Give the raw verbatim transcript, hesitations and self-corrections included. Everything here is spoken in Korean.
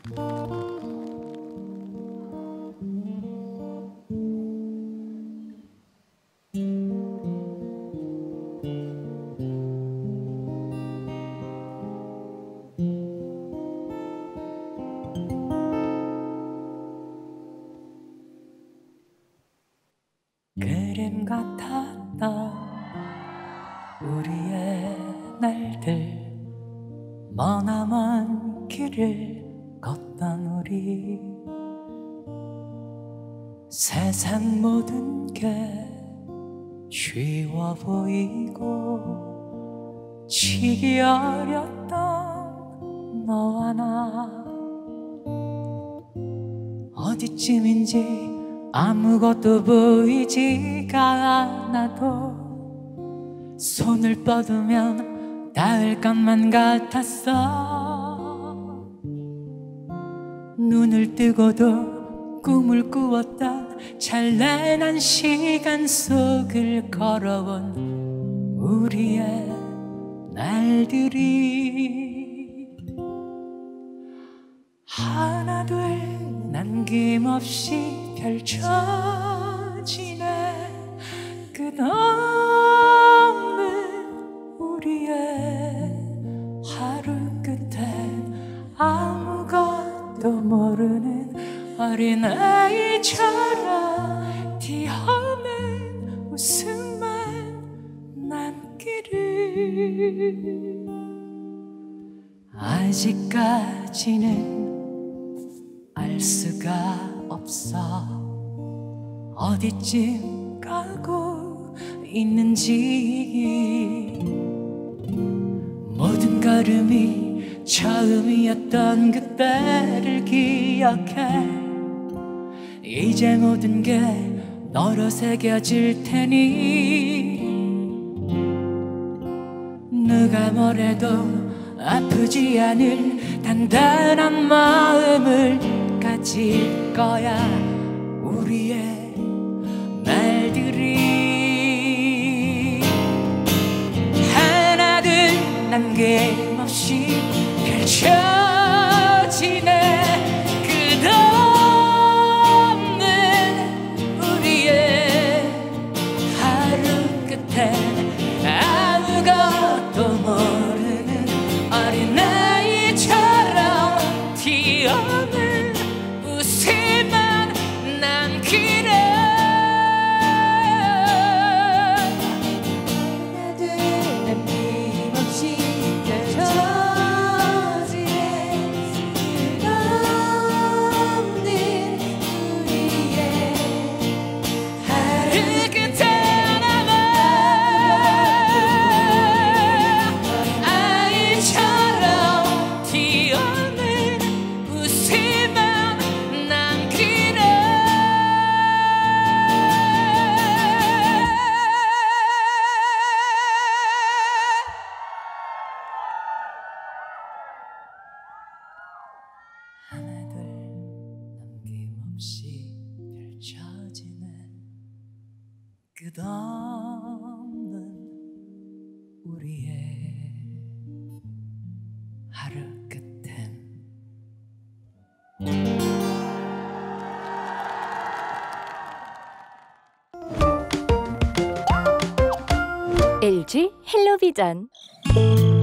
그림 같았던 우리의 날들, 머나먼 길을 걷던 우리, 세상 모든 게 쉬워 보이고 치기 어렸던 너와 나, 어디쯤인지 아무것도 보이지가 않아도 손을 뻗으면 닿을 것만 같았어. 눈을 뜨고도 꿈을 꾸었던 찬란한 시간 속을 걸어온 우리의 날들이 하나 둘 남김없이 펼쳐지네. 끝없는 우리의 하루 끝엔 아무것도 모르는 어린아이처럼 튀어낸 웃음만 남기를. 아직까지는 알 수가 없어. 어디쯤 가고 있는지. 모든 걸음이 처음이었던 그때를 기억해. 이제 모든 게 너로 새겨질 테니 누가 뭐래도 아프지 않을 단단한 마음을 가질 거야. 우리의 말들이 하나둘 남김없이 펼쳐지네. 끝없는 우리의 하루 끝엔 아무것도 모르는 어린아이처럼 튀어는 웃음만 남기래. 하나둘 남김없이 펼쳐지네. 끝없는 우리의 하루 끝에 남아 아이처럼 튀어는 웃음만 남기래. 하나둘 남김없이 펼쳐지는 끝없는 우리의 하루 끝엔 엘지 헬로비전.